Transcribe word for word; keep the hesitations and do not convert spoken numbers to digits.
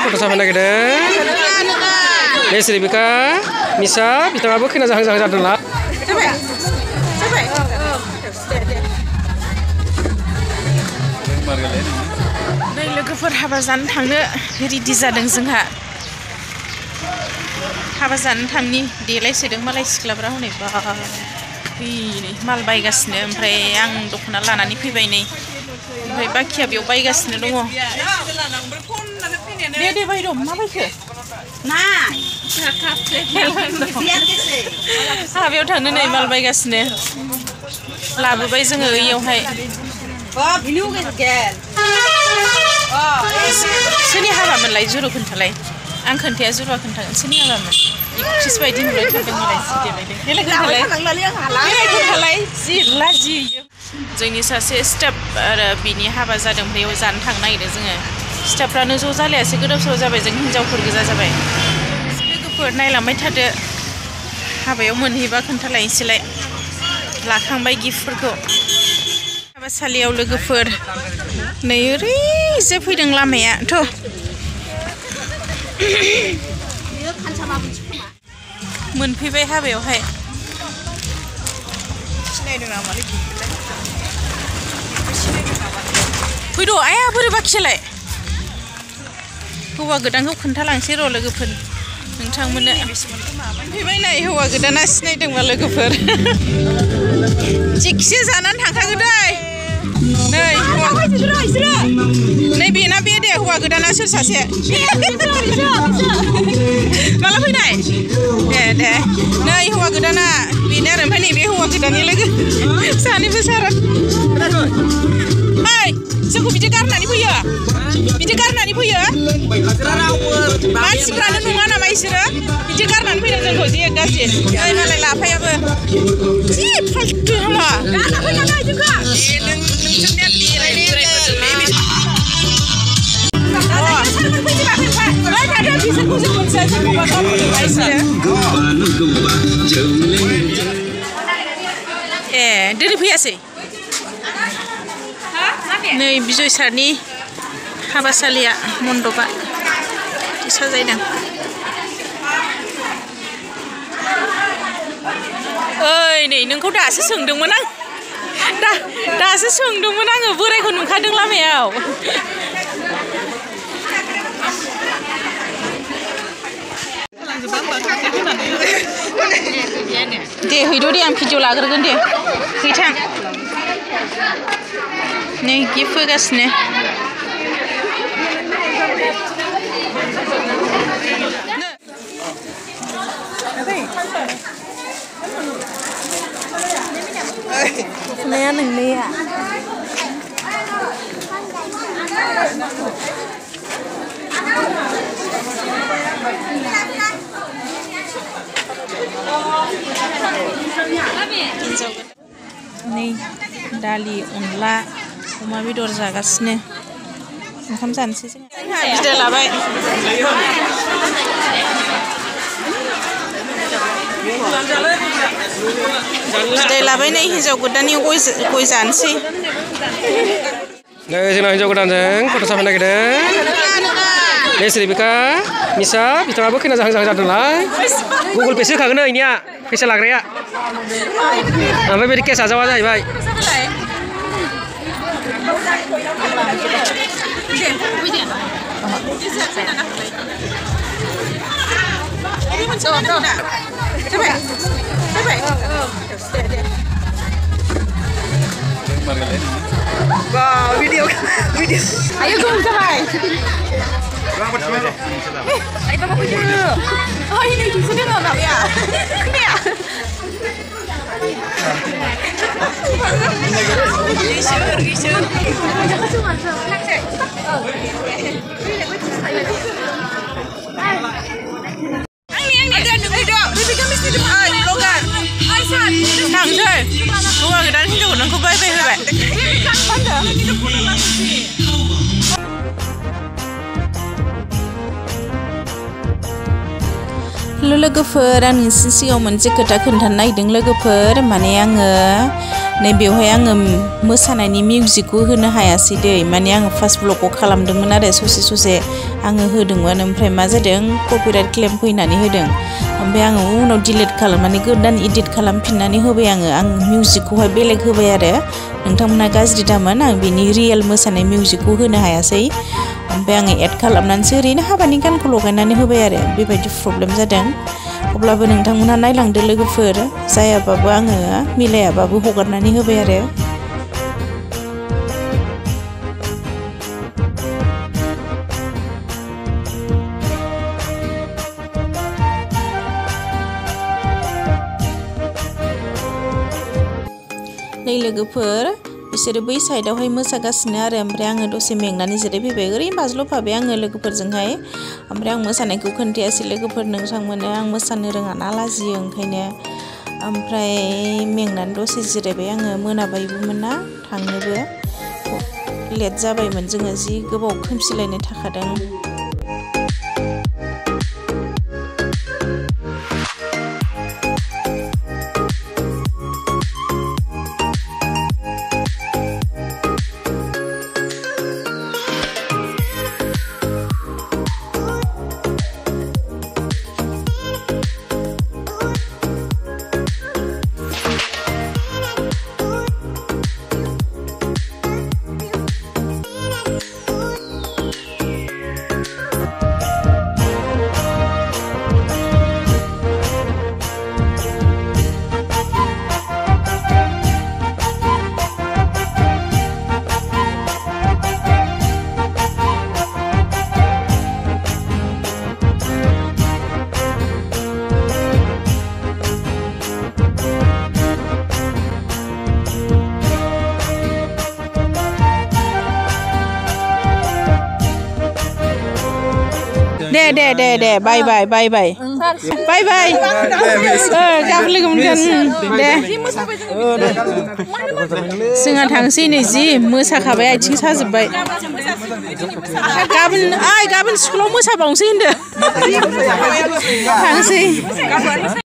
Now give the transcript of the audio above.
फट' साफायनो नागिरदों लेस रिबिका मिसा बिथाङाबो खैना जाहां जाहां जादोंला नै लोगोफोर हाबा जानो थांनो रेडि जादों जोंहा हाबा जानो थांनि देलायसोदों मालाय सिख्लाफ्रा हनै बा माल बायगासिनो ओमफ्राय आं दख'ना लानानै फैबाय नै ओमफ्राय बाखिया बेयाव बायगासिनो दङ दे दे बायद' मा बायखो ना हाबायाव थांनो नै माल बायगासिनो लाबोबाय जोङो ओइयावहाय सोरनि हाबामोनलाय जुरु खोन्थालाय आं खोन्थाया जुरुआ खोन्थागोन सोरनि हाबामोन एक्ट्रिस बायदि नुबाय थादों मालाय जि देलायदों देलाय खोन्थालाय जि लाजियो जोंनि सासे स्टाफ आरो बिनि हाबा जादों बेयाव जानो थांनो नागिरदों जोङो स्टाफफ्रानो ज' जालायासै गोदाव सोराव जाबाय जों हिनजावफोर गोजा जाबाय लोगोफोर नायलांबाय थादो हाबायाव मोनहैबा खोन्थालायनोसैलाय लाखांबाय गिफ्टफोरखौ हाबासालियाव लोगोफोर नै ओरैजे फैदों लामायाथ' मोनफैबाय हाबायावहाय फैद' आया बोरै बाखियालाय हौवा गोदानखौ खोन्थालांसै र' लोगोफोर नोंथांमोननो फैबाय नाय हौवा गोदाना सिनायदोंबा लोगोफोर थिगसे जानानै थांखागोन दै नै नै बेना बे दे हौवा गोदाना सोर सासे माला फैनाय दे दे नै हौवा गोदाना बेनो आरो ओमफ्राय नैबे हौवा गोदाननि लोगो सानैबो सारा ओइ जोंखौ बिदि गारनानै फैयो बिदि गारनानै फैयो मानसिफ्रानो नङा नामा इसोरो बिदि गारनानै फैदों जोंखौ जि गाज्रि ओइ मालाय लाफायाबो जि फाल्थु हामा ए दिनै फैयासै नै बिजय सारनि हाबासालिया मन्दपआ साजायदों ओइ नै नोंखौ दासो सोंदोंमोन आं दा दासो सोंदोंमोन आङो बोरायखौ नुखादों लामायाव दे हैद' दे आं भिडिअ लाग्रोगोन दे हैथां नै गिफ्ट होगासिनो दख'नाया नोंनिया नै दालि अनला अमा बेदर जागासिनो ओंखाम जानोसै जोंहा बिदाय लाबाय बिदाय लाबाय नै हिन्जाव गोदाननि गय जानोसै नै जोंना हिन्जाव गोदानजों फट' साफायनो नागिरदों लेस रिबिका मिसा बिथाङाबो खैना जाहां जाहां जादोंलाय गुगल पेसो होखागोन इनिया फैसा लाग्राया ओमफ्राय बे केस आजावा जाहैबाय Ayo rongjabai. Ayo bapak punya. Oh ini sudah nggak ya? Ini ya. Gisur, gisur. Tangsै हौवा गोदान हिनजाव गोदानखौ बायबाय होबाय हेल' लोगोफोर आं नोंसिनि सिगाङाव मोनसे खोथा खोन्थानो नागिरदों लोगोफोर माने आङो नै बेवहाय आङो मोसानायनि मिउजिकखौ होनो हायासै दै माने आङो फार्स्ट ब्लगखौ खालामदोंमोन आरो ससे ससे आङो होदोंमोन ओमफ्राय मा जादों कपिराइट क्लेम फैनानै होदों ओमफ्राय आङो उनाव डिलिट खालामनानै गोदान एडिट खालामफिननानै होबाय आङो आं मिउजिकखौहाय बेलेग होबाय आरो नोंथांमोना गाज्रि दामोन आं बिनि रियेल मोसानाय मिउजिकखौ होनो हायासै ओमफ्राय आङो एड खालामनानैसो ओरैनो हाबानि गानखौ लगायनानै होबाय आरो बेबायदि प्रब्लेम जादों अब्लाबो नोंथांमोनहा नायलांदो लोगोफोर जायाबाबो आङो मिलायाबाबो हगारनानै होबाय आरो नै लोगोफोर बिसोरो बै साइडआवहाय मोसागासिनो आरो ओमफ्राय आङो दसे मेंनानै जिरायफैबाय ओरैनो बाज्ल'फाबाय आङो लोगोफोरजोंहाय ओमफ्राय आं मोसानायखौ खोन्थायासै लोगोफोर नोंथांमोननो आं मोसानो रोङा ना लाजियो ओंखायनो ओमफ्राय मेंनानै दसे जिरायबाय आङो मोनाबायबोमोन ना थांनोबो लेट जाबायमोन जोङो जि गोबाव खोमसिलायनाय थाखादों दे दे दे दे बाय बाय बाय बाय बाय बाय गाबोन लोगो मोनगोन दे जोंहा थांसै नै जि मोसाखाबाय आथिं साजोब्बाय गाबोन आइ गाबोन स्कुलाव मोसाबावनोसै होनदो थांसै